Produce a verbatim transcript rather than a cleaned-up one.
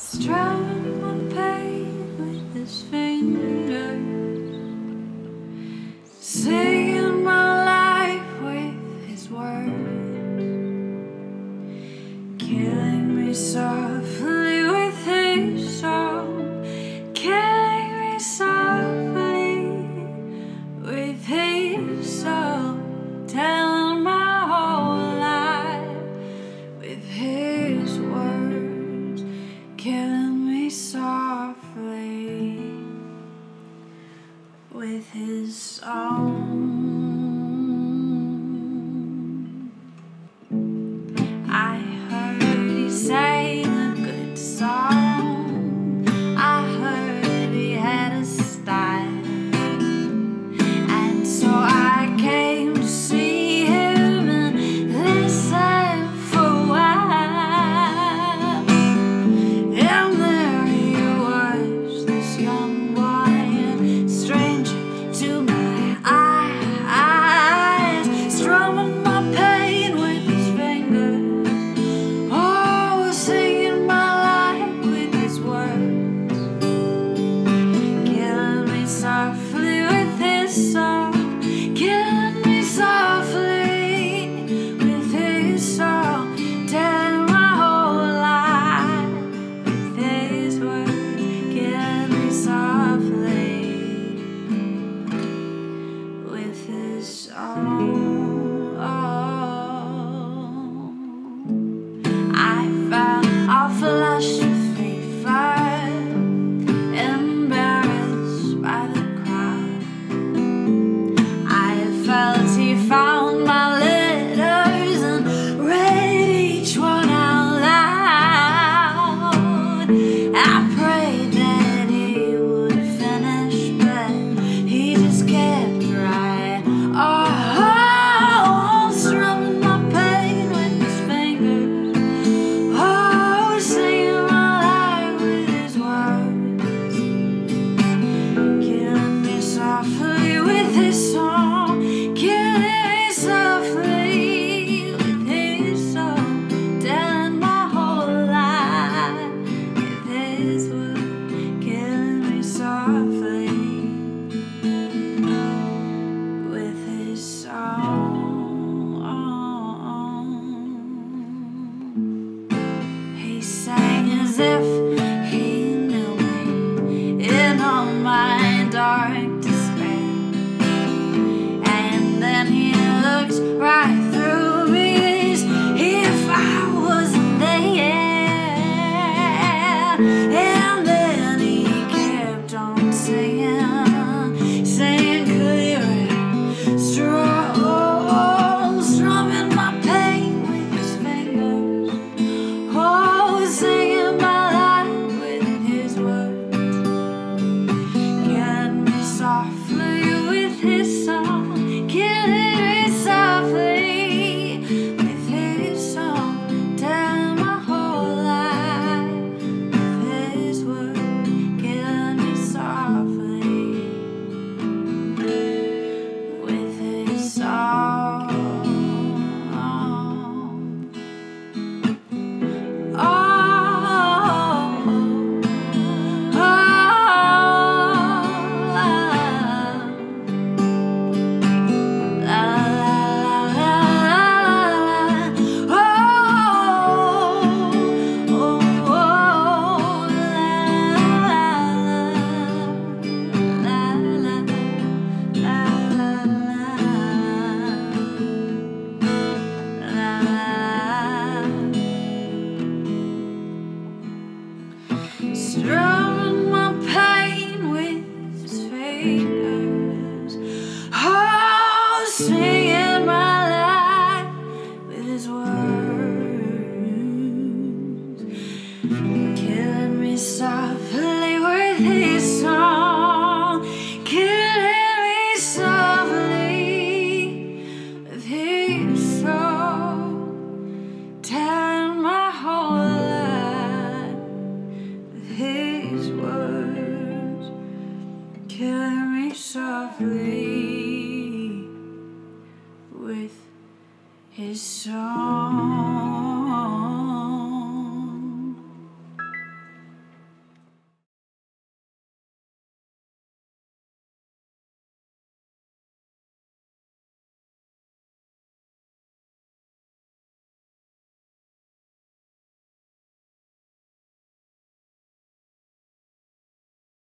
Strumming my pain with his fingers, singing my life with his words, killing me softly with his song, killing me softly with his song, telling my whole life with his words, killing me softly with his song. I heard he sang a good song, I heard he had a style, and so I came to see him and listen for a while. And there he was, this young boy, stranger to my eyes, strumming my pain with his fingers, oh, singing my life with his words, killing me softly with his song, killing me softly with his song, telling my whole life with his words, killing me softly with his song. I felt all flushed with fever, embarrassed by the crowd. I felt he found my letters and read each one out loud. I prayed that he would finish, but he just kept right on, strumming my pain with his fingers, oh, singing my life with his words, killing me softly with his song, killing me softly with his song, telling my whole life with his words, killing me softly with his song. He sang as if he knew me in all my dark despair, and then he looked right through me as if I wasn't there, and then he kept on singing, singing clear and strong, strumming my pain with his fingers, oh, singing my life with his words, killing me softly with his song, killing me softly with his song, telling my whole life with his words, killing me softly with his song. Oh, oh, strumming my pain with his fingers, oh, singing my life with his words,